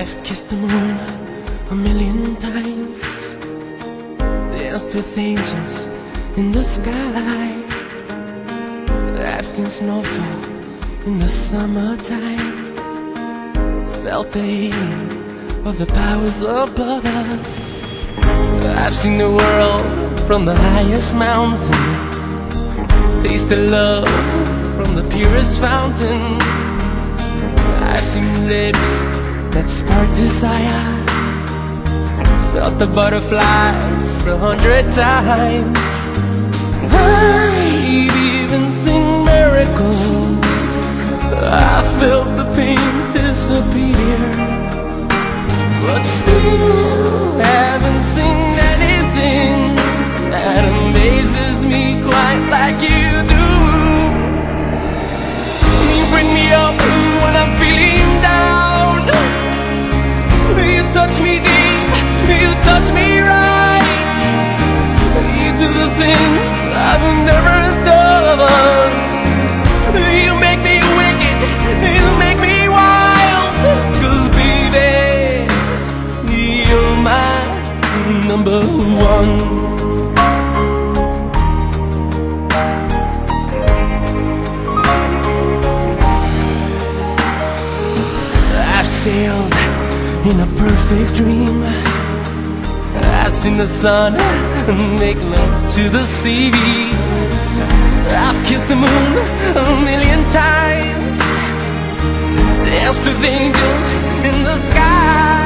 I've kissed the moon a million times, danced with angels in the sky. I've seen snowfall in the summertime, felt the healing of the powers above. I've seen the world from the highest mountain, tasted love from the purest fountain. I've seen lips that spark desire, felt the butterflies 100 times. I've even seen miracles, I felt the pain disappear, but still haven't seen anything that amazes me quite like you do. You bring me up when I'm feeling down, you touch me deep, you touch me right, you do the things I've never done. You make me wicked, you make me wild, 'cause baby, you're my number one. I've sailed in a perfect dream, I've seen the sun make love to the sea, I've kissed the moon a million times, danced with angels in the sky.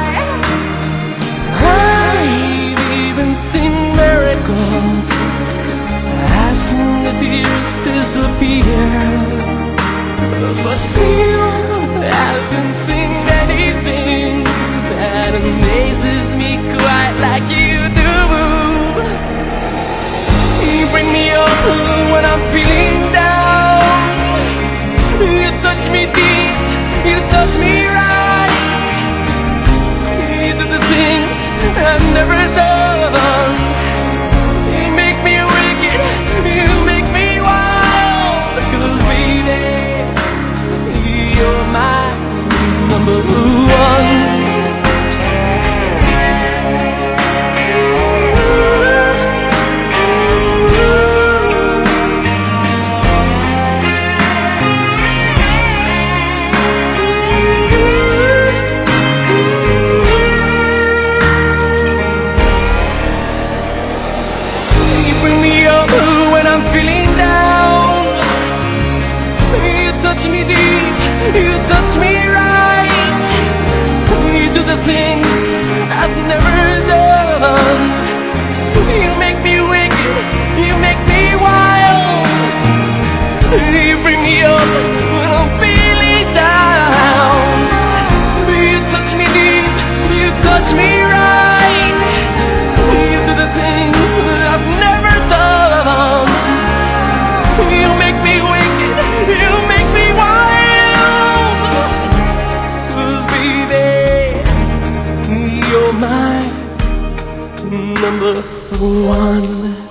I've even seen miracles, I've seen the tears disappear, but still haven't seen anything that amazes me quite like you do. You bring me up when I'm feeling down, you touch me deep, you touch me right, you do the things I've never done. You make me wicked, you make me wild, 'cause baby, you're my number one. When I'm feeling down, you touch me deep, you touch me right, you do the things I've never done. You make me wicked, you make me wild, you bring me up when I'm feeling down. You touch me deep, you touch me right, you do the things I've never done. You make me wicked, you make me wild, 'cause baby, you're my number one.